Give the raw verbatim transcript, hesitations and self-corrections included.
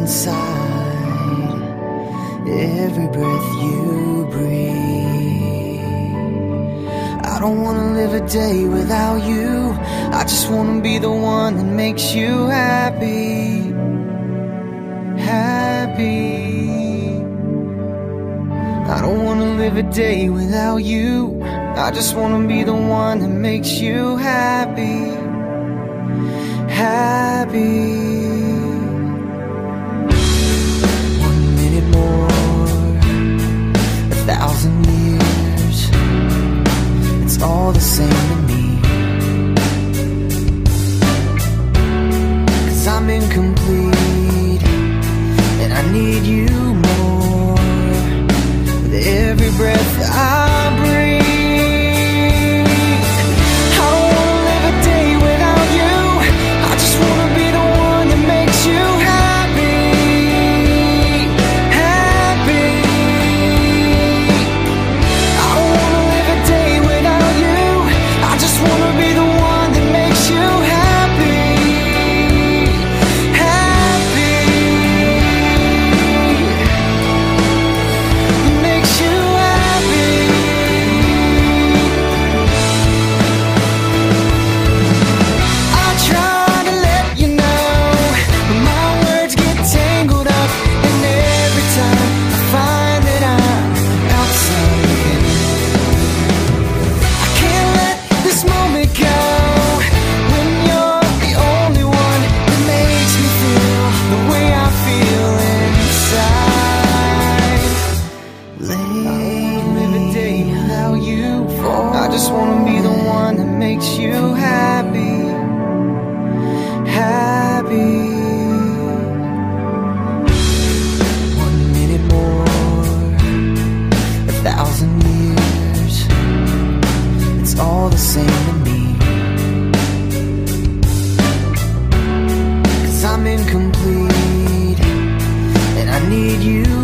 inside every breath you breathe. I don't wanna live a day without you. I just wanna be the one that makes you happy. Happy. I don't wanna live a day without you. I just wanna be the one that makes you happy. Happy. One minute more, a thousand years, it's all the same to me. 'Cause I'm incomplete and I need you more with every breath I breathe. I don't wanna live a day without you. I just wanna be the one that makes you happy. Happy. I don't wanna live a day without you. I just wanna be the one that makes you happy. Happy. Makes you happy. I try to let you know, but my words get tangled up, and every time I find that I'm outside, I can't let this moment go. When you're the only one that makes me feel the way I feel inside. Late, live a day without you. I just wanna be the one that makes you happy. Happy. One minute more, a thousand years, it's all the same to me. 'Cause I'm incomplete and I need you